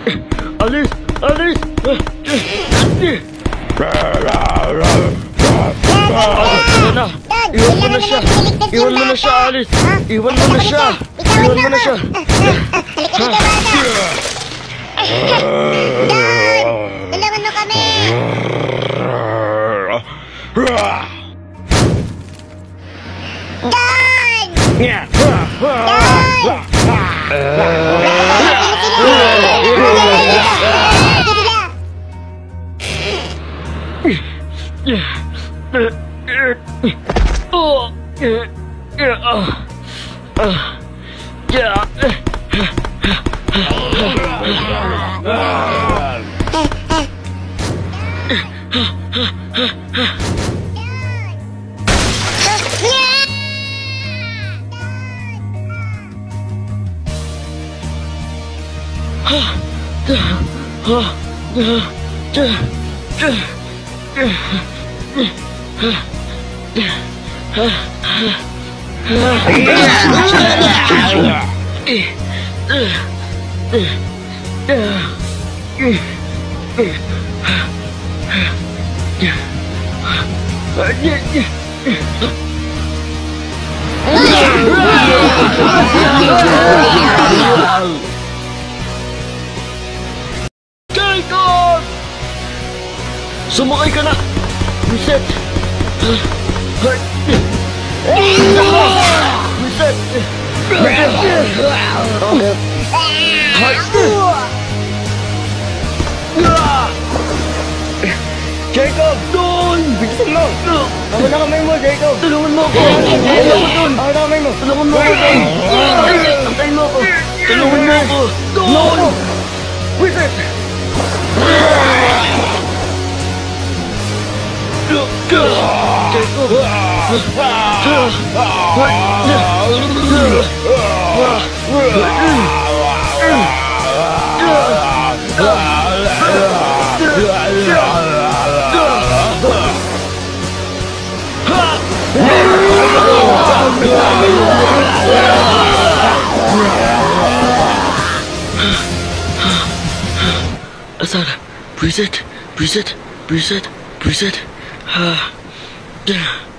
Alis! Alis! Iwan mo na siya! Iwan mo na siya, Alice! Iwan mo na siya! Iwan mo na siya! Tulungan mo kami! Jacob! Sumakay ka na! Reset! Reset! Jacob! Doon! Bilisan mo! Ako na kamay mo, Jacob! Tulungan mo ako! Ako na kamay mo! Tulungan mo ako! Antayin mo ako! Tulungan mo ako! Doon! Reset! Asana, reset, reset, reset, reset.